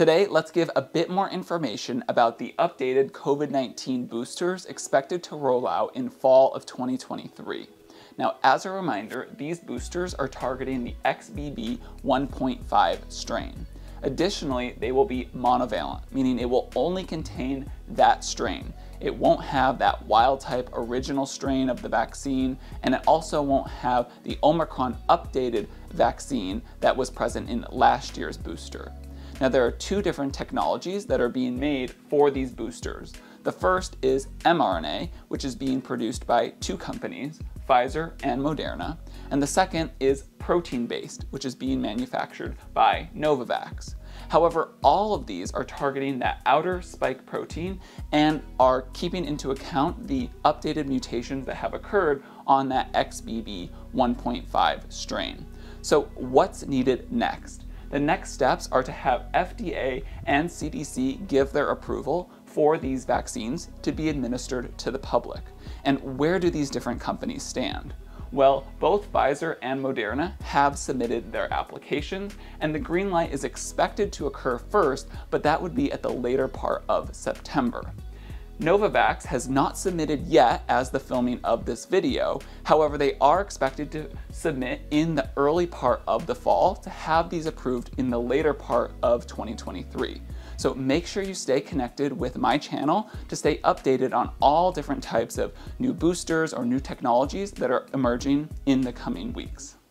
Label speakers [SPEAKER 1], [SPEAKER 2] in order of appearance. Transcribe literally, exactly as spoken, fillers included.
[SPEAKER 1] Today, let's give a bit more information about the updated COVID nineteen boosters expected to roll out in fall of twenty twenty-three. Now, as a reminder, these boosters are targeting the X B B one point five strain. Additionally, they will be monovalent, meaning it will only contain that strain. It won't have that wild-type original strain of the vaccine, and it also won't have the Omicron updated vaccine that was present in last year's booster. Now, there are two different technologies that are being made for these boosters. The first is mRNA, which is being produced by two companies, Pfizer and Moderna, and the second is protein-based, which is being manufactured by Novavax. However, all of these are targeting that outer spike protein and are keeping into account the updated mutations that have occurred on that X B B one point five strain. So what's needed next? The next steps are to have F D A and C D C give their approval for these vaccines to be administered to the public. And where do these different companies stand? Well, both Pfizer and Moderna have submitted their applications, and the green light is expected to occur first, but that would be at the later part of September. Novavax has not submitted yet as the filming of this video. However, they are expected to submit in the early part of the fall to have these approved in the later part of twenty twenty-three. So make sure you stay connected with my channel to stay updated on all different types of new boosters or new technologies that are emerging in the coming weeks.